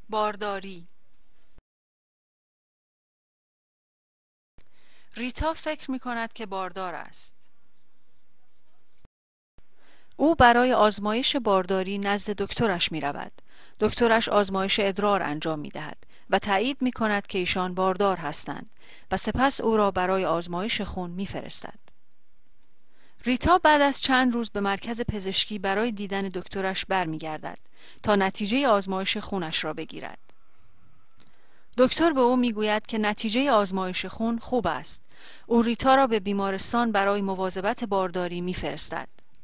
بارداری. ریتا فکر می کند که باردار است. او برای آزمایش بارداری نزد دکترش می رود. دکترش آزمایش ادرار انجام می دهد و تایید می کند که ایشان باردار هستند و سپس او را برای آزمایش خون می فرستد. ریتا بعد از چند روز به مرکز پزشکی برای دیدن دکترش برمیگردد تا نتیجه آزمایش خونش را بگیرد. دکتر به او میگوید که نتیجه آزمایش خون خوب است. او ریتا را به بیمارستان برای مواظبت بارداری میفرستد.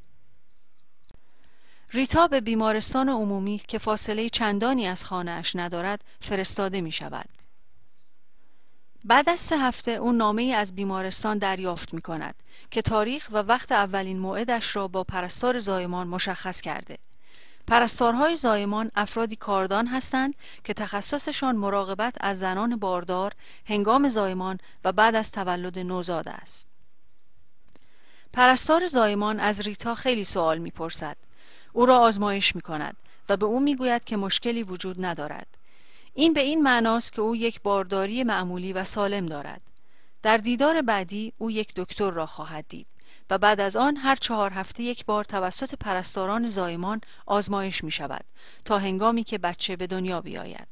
ریتا به بیمارستان عمومی که فاصله چندانی از خانه‌اش ندارد فرستاده می شود. بعد از 3 هفته او نامه‌ای از بیمارستان دریافت می کند که تاریخ و وقت اولین موعدش را با پرستار زایمان مشخص کرده. پرستارهای زایمان افرادی کاردان هستند که تخصصشان مراقبت از زنان باردار هنگام زایمان و بعد از تولد نوزاد است. پرستار زایمان از ریتا خیلی سوال می‌پرسد. او را آزمایش می‌کند و به او می‌گوید که مشکلی وجود ندارد. این به این معناست که او یک بارداری معمولی و سالم دارد. در دیدار بعدی او یک دکتر را خواهد دید و بعد از آن هر 4 هفته یک بار توسط پرستاران زایمان آزمایش می شود تا هنگامی که بچه به دنیا بیاید.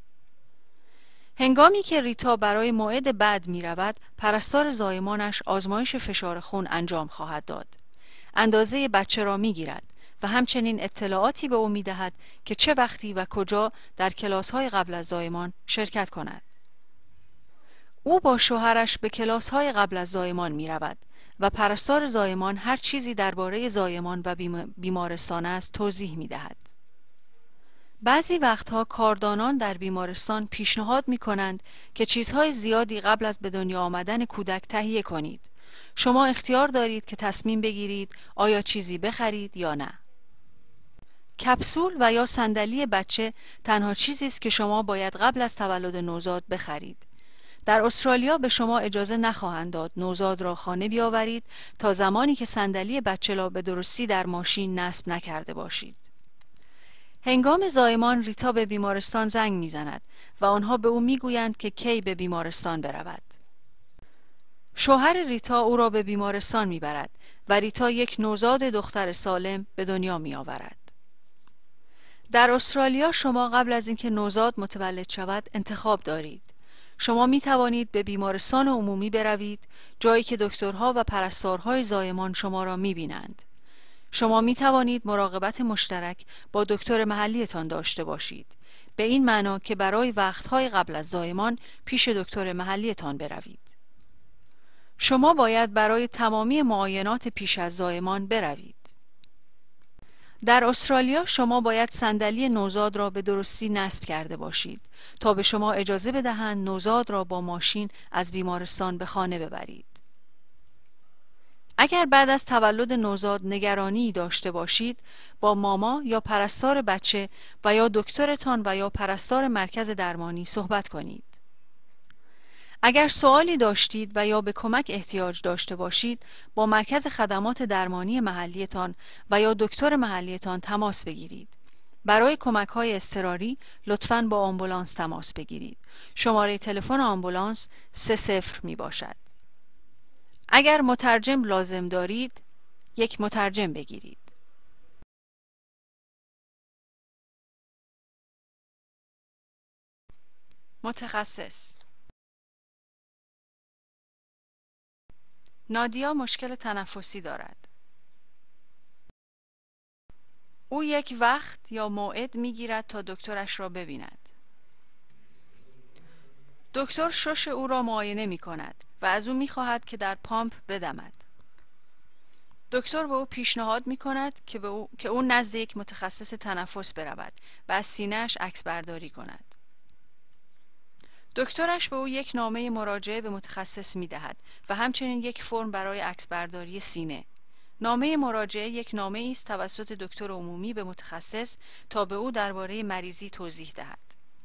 هنگامی که ریتا برای موعد بعد می رود، پرستار زایمانش آزمایش فشار خون انجام خواهد داد. اندازه بچه را می گیرد و همچنین اطلاعاتی به او می دهد که چه وقتی و کجا در کلاس‌های قبل از زایمان شرکت کند. او با شوهرش به کلاس‌های قبل از زایمان می رود و پرستار زایمان هر چیزی درباره زایمان و بیمارستان است توضیح می دهد. بعضی وقتها کاردانان در بیمارستان پیشنهاد می کنند که چیزهای زیادی قبل از به دنیا آمدن کودک تهیه کنید. شما اختیار دارید که تصمیم بگیرید آیا چیزی بخرید یا نه. کپسول و یا صندلی بچه تنها چیزی است که شما باید قبل از تولد نوزاد بخرید. در استرالیا به شما اجازه نخواهند داد نوزاد را خانه بیاورید تا زمانی که صندلی بچه را به درستی در ماشین نصب نکرده باشید. هنگام زایمان ریتا به بیمارستان زنگ میزند و آنها به او میگویند که کی به بیمارستان برود. شوهر ریتا او را به بیمارستان میبرد و ریتا یک نوزاد دختر سالم به دنیا میآورد. در استرالیا شما قبل از اینکه نوزاد متولد شود انتخاب دارید. شما می توانید به بیمارستان عمومی بروید، جایی که دکترها و پرستارهای زایمان شما را می بینند. شما می توانید مراقبت مشترک با دکتر محلیتان داشته باشید، به این معنا که برای وقتهای قبل از زایمان پیش دکتر محلیتان بروید. شما باید برای تمامی معاینات پیش از زایمان بروید. در استرالیا شما باید صندلی نوزاد را به درستی نصب کرده باشید تا به شما اجازه بدهند نوزاد را با ماشین از بیمارستان به خانه ببرید. اگر بعد از تولد نوزاد نگرانی داشته باشید، با ماما یا پرستار بچه و یا دکترتان و یا پرستار مرکز درمانی صحبت کنید. اگر سوالی داشتید و یا به کمک احتیاج داشته باشید، با مرکز خدمات درمانی محلیتان و یا دکتر محلیتان تماس بگیرید. برای کمک‌های اضطراری لطفاً با آمبولانس تماس بگیرید. شماره تلفن آمبولانس 30 می باشد. اگر مترجم لازم دارید، یک مترجم بگیرید. متخصص. نادیا مشکل تنفسی دارد. او یک وقت یا موعد میگیرد تا دکترش را ببیند. دکتر شش او را معاینه می کند و از او می خواهد که در پامپ بدمد. دکتر به او پیشنهاد می کند که او نزد یک متخصص تنفس برود و از سینه‌اش عکس برداری کند. دکترش به او یک نامه مراجعه به متخصص می دهد و همچنین یک فرم برای عکس برداری سینه. نامه مراجعه یک نامه است توسط دکتر عمومی به متخصص تا به او درباره مریضی توضیح دهد.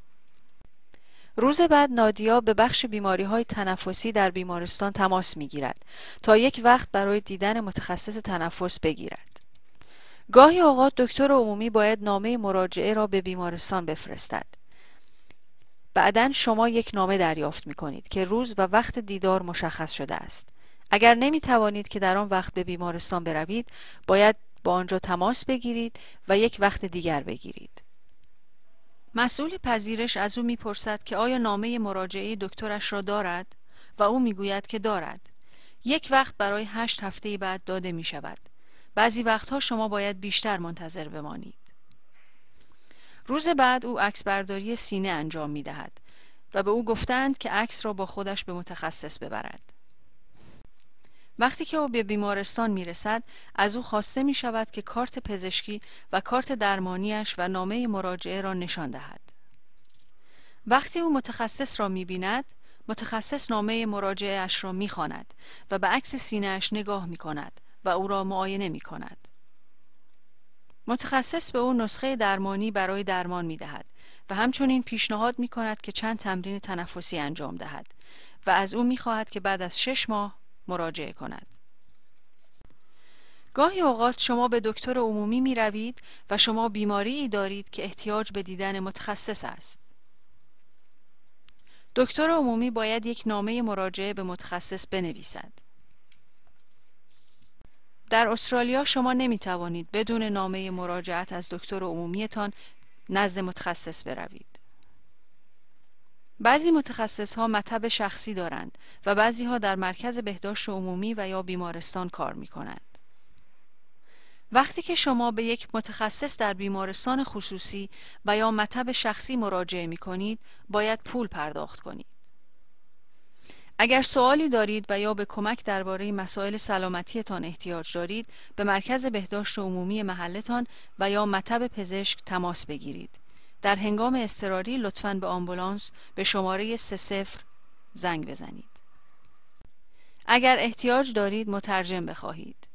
روز بعد نادیا به بخش بیماری‌های تنفسی در بیمارستان تماس می‌گیرد تا یک وقت برای دیدن متخصص تنفس بگیرد. گاهی اوقات دکتر عمومی باید نامه مراجعه را به بیمارستان بفرستد. بعداً شما یک نامه دریافت می کنید که روز و وقت دیدار مشخص شده است. اگر نمی توانید که در آن وقت به بیمارستان بروید، باید با آنجا تماس بگیرید و یک وقت دیگر بگیرید. مسئول پذیرش از او میپرسد که آیا نامه مراجعه دکترش را دارد و او میگوید که دارد. یک وقت برای 8 هفته بعد داده می شود. بعضی وقتها شما باید بیشتر منتظر بمانید. روز بعد او عکس برداری سینه انجام می دهد و به او گفتند که عکس را با خودش به متخصص ببرد. وقتی که او به بیمارستان می رسد، از او خواسته می شود که کارت پزشکی و کارت درمانیش و نامه مراجعه را نشان دهد. وقتی او متخصص را می بیند، متخصص نامه مراجعه اش را می خواند و به عکس سینه اش نگاه می کند و او را معاینه می کند. متخصص به او نسخه درمانی برای درمان می دهد و همچنین پیشنهاد می کند که چند تمرین تنفسی انجام دهد و از او می خواهد که بعد از 6 ماه مراجعه کند. گاهی اوقات شما به دکتر عمومی می روید و شما بیماری دارید که احتیاج به دیدن متخصص است. دکتر عمومی باید یک نامه مراجعه به متخصص بنویسد. در استرالیا شما نمی توانید بدون نامه مراجعت از دکتر عمومیتان نزد متخصص بروید. بعضی متخصص ها مطب شخصی دارند و بعضی ها در مرکز بهداشت عمومی و یا بیمارستان کار می کنند. وقتی که شما به یک متخصص در بیمارستان خصوصی و یا مطب شخصی مراجعه می کنید، باید پول پرداخت کنید. اگر سوالی دارید و یا به کمک درباره مسائل سلامتیتان احتیاج دارید، به مرکز بهداشت عمومی محلتان و یا مطب پزشک تماس بگیرید. در هنگام اضطراری لطفاً به آمبولانس به شماره 30 زنگ بزنید. اگر احتیاج دارید مترجم بخواهید.